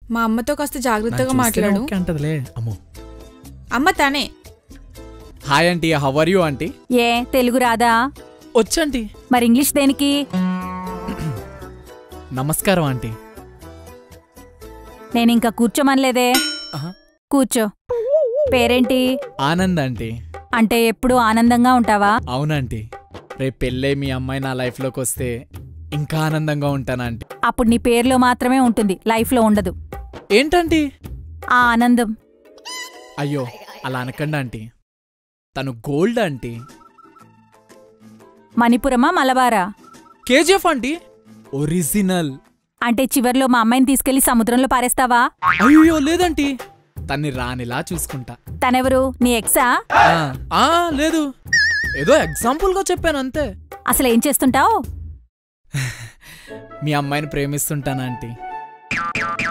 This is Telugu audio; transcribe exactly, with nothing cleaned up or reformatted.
మా అమ్మతో కాస్త జాగ్రత్తగా మాట్లాడు అంటదిలే అమ్మో అమ్మ తానే hi aunty how are you aunty ఏ తెలుగు రాదా వచ్చండి మరి ఇంగ్లీష్ దేనికి నమస్కారం ఆంటీ నేను ఇంకా కూర్చోమనలేదే కూర్చో పేరేంటి ఆనంద్ ఆంటీ అంటే ఎప్పుడు ఆనందంగా ఉంటావా అవునంటీ రేపు పెళ్ళే మీ అమ్మాయి నా లైఫ్లోకి వస్తే ఇంకా ఆనందంగా ఉంటానంటీ అప్పుడు నీ పేరులో మాత్రమే ఉంటుంది లైఫ్లో ఉండదు ఏంటంటీ ఆ ఆనందం అయ్యో అలా అనకండి ఆంటీ తను గోల్డ్ ఆంటీ మణిపురమా మలబారా కేజీఎఫ్ ఆంటీ ఒరిజినల్ అంటే చివర్లో మా అమ్మాయిని తీసుకెళ్లి సముద్రంలో పారేస్తావా అయ్యో లేదంటీ తన్ని రానిలా చూసుకుంటా తనెవరు నీ ఎక్సా ఆ లేదు ఏదో ఎగ్జాంపుల్ గా చెప్పాను అంతే అసలు ఏం చేస్తుంటావు మీ అమ్మాయిని ప్రేమిస్తుంటానంటీ